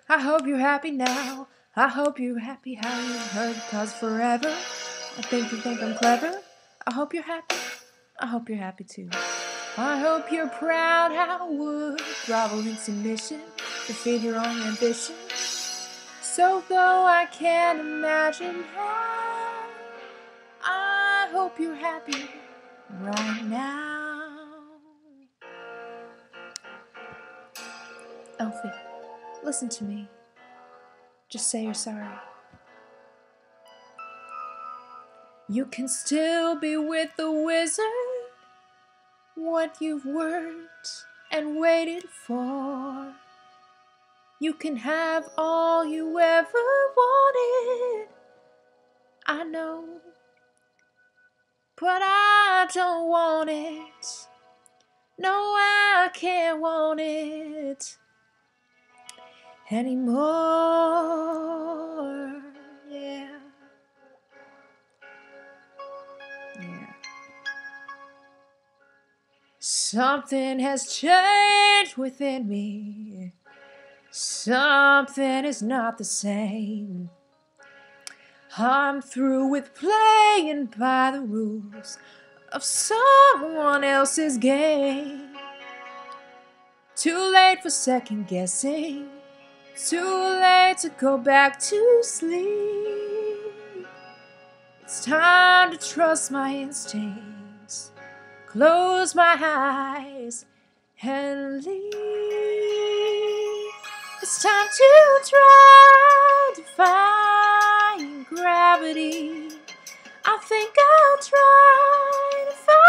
I hope you're happy now. I hope you're happy how you heard, 'cause forever I think you think I'm clever. I hope you're happy. I hope you're happy too. I hope you're proud how would grovel in submission to feed your own ambition. So though I can't imagine how, I hope you're happy right now. Elfie, listen to me. Just say you're sorry. You can still be with the wizard, what you've worked and waited for. You can have all you ever wanted, I know, but I don't want it. No, I can't want it anymore. Yeah. Something has changed within me. Something is not the same. I'm through with playing by the rules of someone else's game. Too late for second guessing. Too late to go back to sleep. It's time to trust my instincts. Close my eyes and leave. It's time to try defying gravity. I think I'll try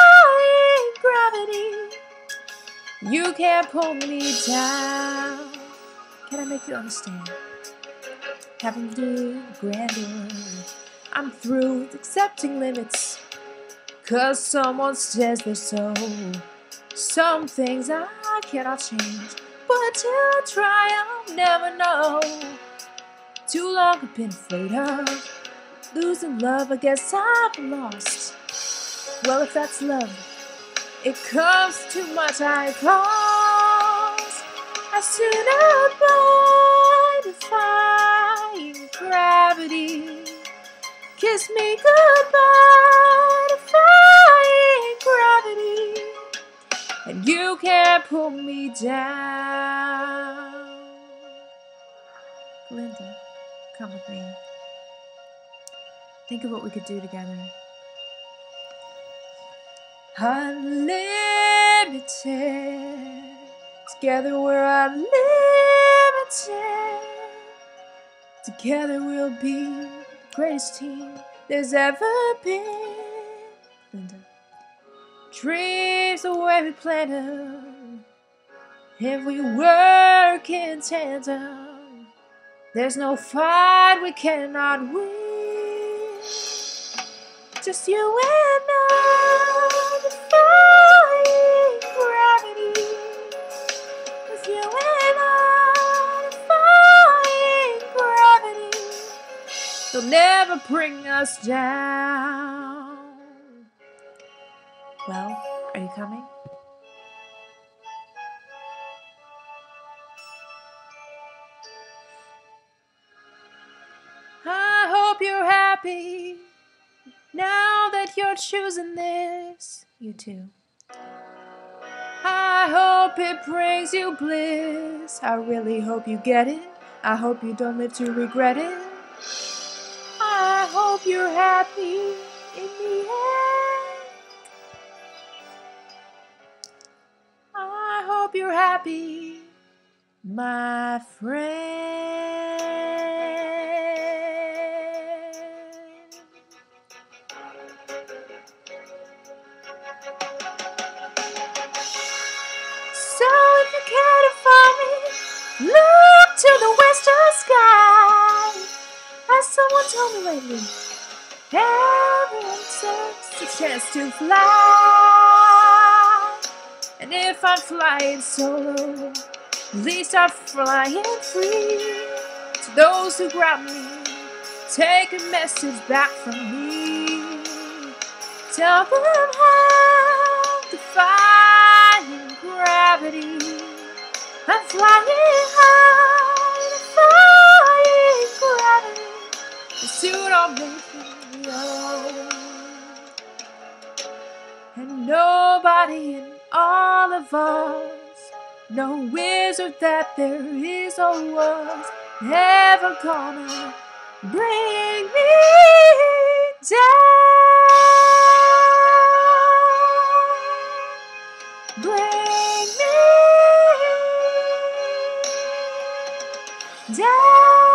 defying gravity. You can't pull me down. Can I make you understand? Having to do grandeur. I'm through with accepting limits, 'cause someone says they're so. Some things I cannot change, but until I try, I'll never know. Too long I've been afraid of losing love. I guess I've lost. Well, if that's love, it comes too much I cost. I stood up by defying gravity. Kiss me goodbye, defying gravity. And you can't pull me down. Linda, come with me. Think of what we could do together. Unlimited. Together we're unlimited. Together we'll be the greatest team there's ever been. Linda. Dreams the way we planned them. If we work in tandem, there's no fight we cannot win. Just you and I, defying gravity. With you and I, defying gravity. They'll never bring us down. Well, are you coming? I hope you're happy now that you're choosing this. You too. I hope it brings you bliss. I really hope you get it. I hope you don't live to regret it. I hope you're happy in the end. I hope you're happy, my friend. So if you care to find me, look to the western sky. As someone told me lately, everyone deserves a chance to fly. And if I'm flying solo, at least I'm flying free. To those who grab me, take a message back from me. Tell them how defying gravity. I'm flying high, soon I'll make it yours. And nobody in all of us, no wizard that there is or was, ever gonna bring me down. Bring me down.